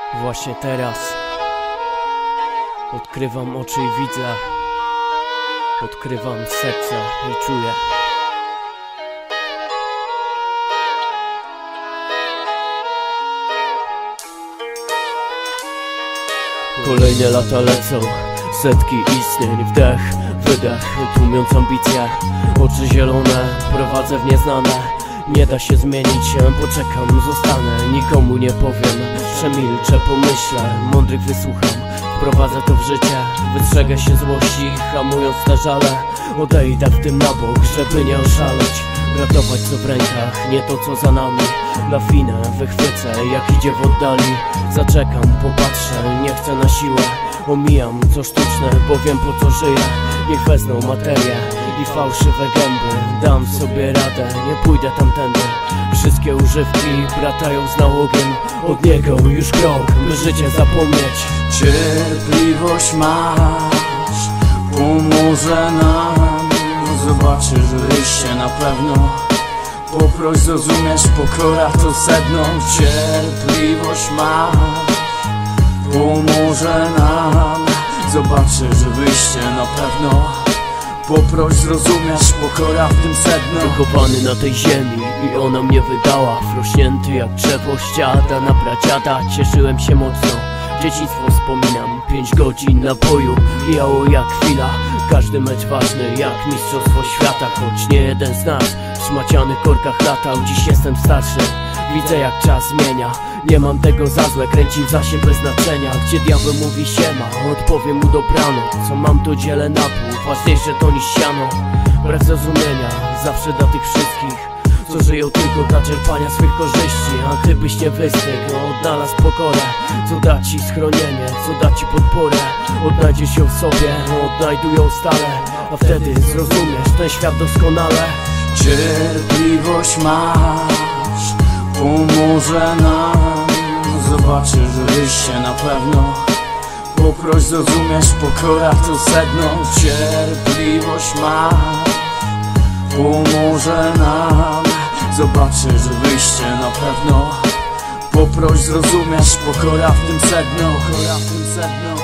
Właśnie teraz odkrywam oczy i widzę, odkrywam serce i czuję. Kolejne lata lecą, setki istnień, wdech, wydech, tłumiąc ambicje. Oczy zielone, prowadzę w nieznane. Nie da się zmienić, poczekam, zostanę, nikomu nie powiem. Przemilczę, pomyślę, mądrych wysłucham. Wprowadzę to w życie, wystrzegę się złości, hamując te żale. Odejdę w tym na bok, żeby nie oszaleć. Ratować co w rękach, nie to co za nami. Lafinę wychwycę, jak idzie w oddali. Zaczekam, popatrzę, nie chcę na siłę. Omijam co sztuczne, bo wiem po co żyję. Niech wezmą materię i fałszywe gęby. Dam sobie radę, nie pójdę tamtędy. Wszystkie używki bratają z nałogiem. Od niego już krok, by życie zapomnieć. Cierpliwość masz, pomoże nam. Zobaczysz wyjście na pewno. Poproś, zrozumiesz, pokora to sedno. Cierpliwość masz, pomoże nam. Zobaczysz wyjście na pewno. Poproś, zrozumiesz, pokora w tym sedno. Wychowany na tej ziemi i ona mnie wydała. Wrośnięty jak drzewo ściada na pradziada. Cieszyłem się mocno, dzieciństwo wspominam. 5 godzin napoju mijało jak chwila. Każdy mecz ważny jak mistrzostwo świata. Choć nie jeden z nas w szmacianych korkach latał. Dziś jestem starszy, widzę jak czas zmienia. Nie mam tego za złe, kręci w zasie bez znaczenia. Gdzie diabeł mówi siema, odpowiem mu dobranoc. Co mam to dzielę na pół, ważniejsze to niż siano. Brak zrozumienia zawsze dla tych wszystkich, co żyją tylko dla czerpania swych korzyści. A ty byś nie wystygł, odnalazł pokorę. Co da ci schronienie, co da ci podporę. Odnajdziesz ją w sobie, odnajdują stale. A wtedy zrozumiesz ten świat doskonale. Cierpliwość masz, pomoże nam. Zobaczysz wyjście na pewno. Poproś, zrozumiesz, pokora to sedno. Cierpliwość masz, pomoże nam. Zobaczysz wyjście na pewno. Poproś, zrozumiesz, pokora w tym sedno. Pokora w tym sedno.